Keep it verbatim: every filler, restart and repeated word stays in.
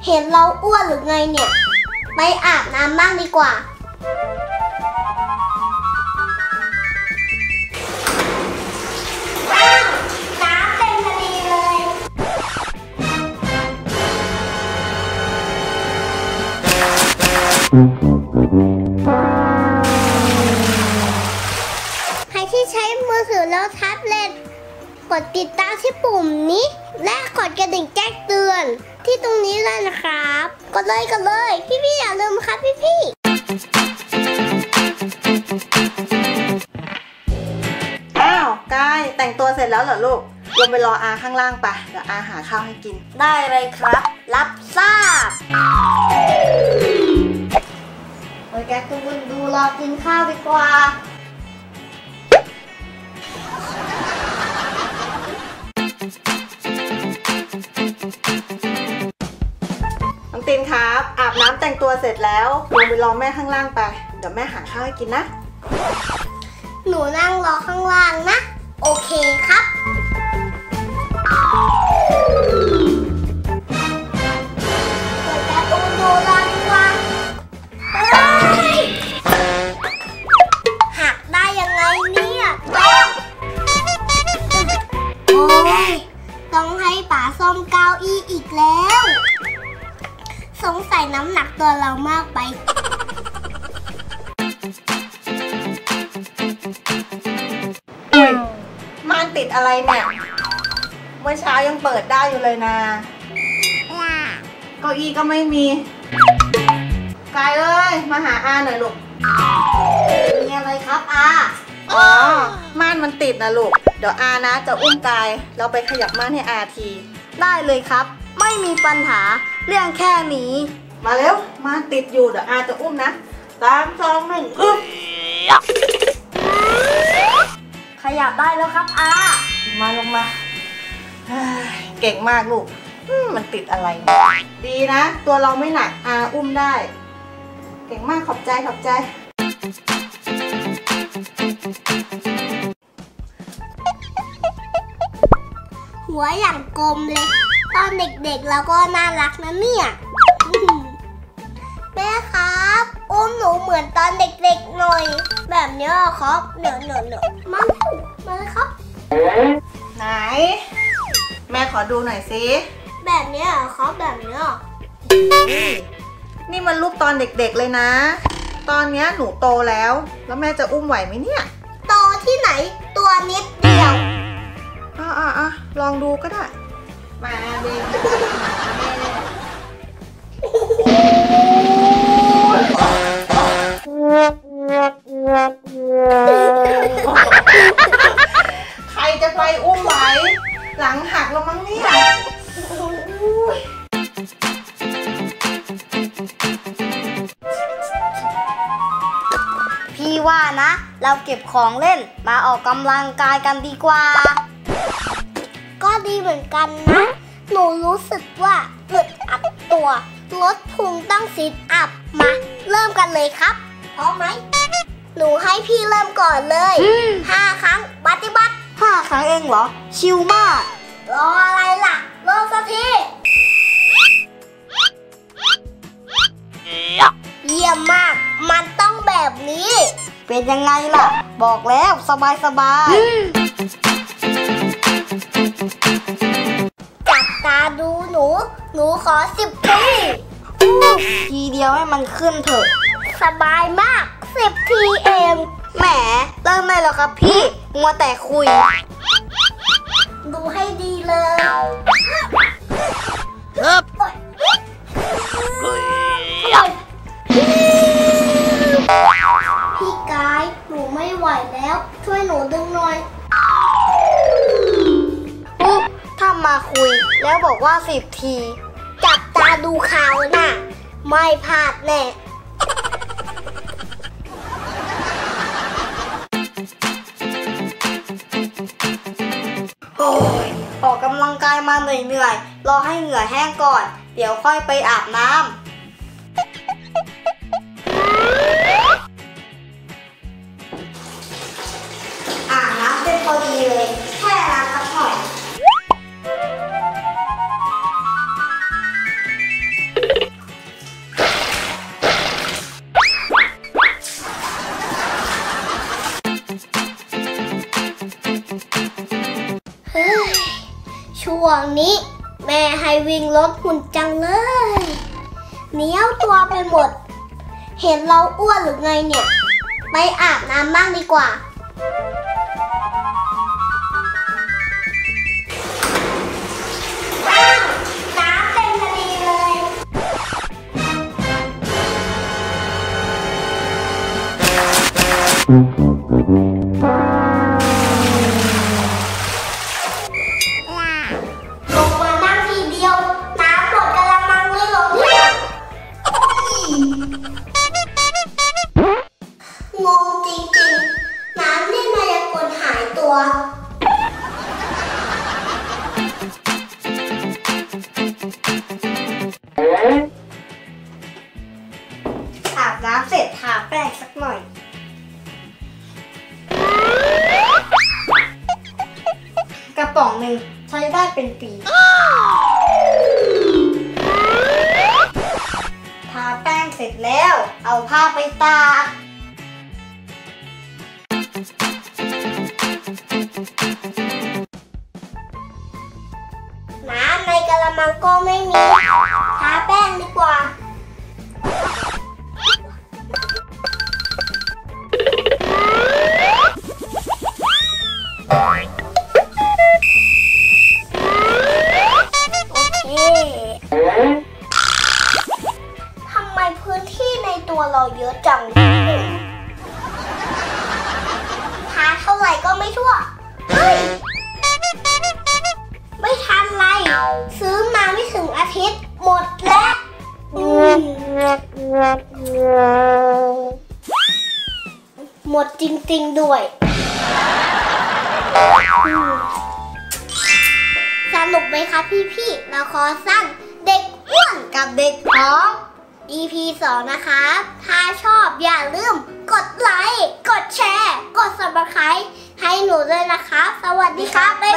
เห็นเราอ้วนหรือไงเนี่ยไปอาบน้ำบ้างดีกว่าอ้าวน้ำเต็มพอดีเลยใครที่ใช้มือถือแล้วแท็บเล็ตกดติดตามที่ปุ่มนี้และกดกระดิ่งแจ้งเตือนที่ตรงนี้เลยนะครับกดเลยกดเลยพี่ๆอย่าลืมครับพี่ๆอ้าวกายแต่งตัวเสร็จแล้วเหรอลูกลงไปรออาข้างล่างไปเดี๋ยวอาหาข้าวให้กินได้เลยครับรับทราบโอ้ยแกตุนดูรอกินข้าวดีกว่าน้องตินครับอาบน้ำแต่งตัวเสร็จแล้วลงไปรอแม่ข้างล่างไปเดี๋ยวแม่หาข้าวให้กินนะหนูนั่งรอข้างล่างนะโอเคครับเปิดการ์ตูนดูรอดีกว่าหักได้ยังไงเนี่ยโอ้ยต้องให้ป๋าซ่อมเก้าอี้อีกแล้วสงสัยน้ำหนักตัวเรามากไปอุ้ยม่านติดอะไรเนี่ยเมื่อเช้ายังเปิดได้อยู่เลยนะเก้าอี้ก็ไม่มีกายเอ้ยมาหาอาหน่อยลูกมีอะไรครับอาอ๋อม่านมันติดนะลูกเดี๋ยวอานะจะอุ้มกายเราไปขยับม่านให้อาทีได้เลยครับไม่มีปัญหาเรื่องแค่นี้มาเร็วม่านติดอยู่เดี๋ยวอาจะอุ้มนะสามสองหนึ่งอึ๊บขยับได้แล้วครับอามาลงมาเก่งมากลูกมันติดอะไรดีนะตัวเราไม่หนักอาอุ้มได้เก่งมากขอบใจขอบใจหัวอย่างกลมเลยตอนเด็กๆเราก็น่ารักนะเนี่ยแม่ครับอุ้มหนูเหมือนตอนเด็กๆหน่อยแบบนี้ครับเดี๋ยวเดี๋ยวเดี๋ยวมามาเลยครับไหนแม่ขอดูหน่อยสิแบบนี้ครับแบบนี้นี่มันรูปตอนเด็กๆเลยนะตอนนี้หนูโตแล้วแล้วแม่จะอุ้มไหวไหมเนี่ยโตที่ไหนตัวนิดเดียวอ่ะอ่ะอ่ะลองดูก็ได้มาเบนใครจะไปอุ้มไหวหลังหักแล้วมั้งเนี่ยพี่ว่านะเราเก็บของเล่นมาออกกำลังกายกันดีกว่าก็ดีเหมือนกันนะหนูรู้สึกว่าอึดอัดตัวลดพุงตั้งซิทอัพมาเริ่มกันเลยครับพร้อมไหมหนูให้พี่เริ่มก่อนเลยห้าครั้งปฏิบัติห้าครั้งเองเหรอชิลมากรออะไรล่ะเริ่มสักทีเยี่ยมมากมันต้องแบบนี้เป็นยังไงล่ะบอกแล้วสบายสบายจับตาดูหนูหนูขอสิบทีทีเดียวให้มันขึ้นเถอะสบายมากสิบทีเองแหมเริ่มได้แล้วครับพี่มัวแต่คุยดูให้ดีเลยพี่กายหนูไม่ไหวแล้วช่วยหนูดึงหน่อยอุ๊บถ้ามาคุยแล้วบอกว่าสิบทีจับตาดูข่าวน่ะไม่พลาดแน่โอ้ยออกกำลังกายมาเหนื่อยๆรอให้เหงื่อแห้งก่อนเดี๋ยวค่อยไปอาบน้ำอาบน้ำเป็นพอดีเลยแค่น้ำสักหน่อยองนี้แม่ให้วิ่งลดหุ่นจังเลยเหนียวตัวไปหมดเห็นเราอ้วนหรือไงเนี่ยไปอาบน้ำบ้างดีกว่าน้ำเต็มพอดีเลยลงมานั่งทีเดียวน้ำหมดกะละมังเลยเหรอเนี่ยงงจริงๆน้ำเล่นมายากลหายตัวอาบน้ำเสร็จทาแป้งสักหน่อยกระป๋องหนึ่งใช้ได้เป็นปีทาแป้งเสร็จแล้วเอาผ้าไปตากน้ำในกะละมังก็ไม่มีทาแป้งดีกว่าทำไมพื้นที่ในตัวเราเยอะจังทาเท่าไหร่ก็ไม่ทั่วเฮ้ยไม่ทันไรซื้อมาไม่ถึงอาทิตย์หมดแล้วหมดจริงๆด้วยสนุกไหมคะพี่ๆละครสั้นเด็กอ้วนกับเด็กท้อง อี พี สอง นะคะถ้าชอบอย่าลืมกดไลค์กดแชร์กด ซับสไครบ์ ให้หนูด้วยนะคะสวัสดีครับ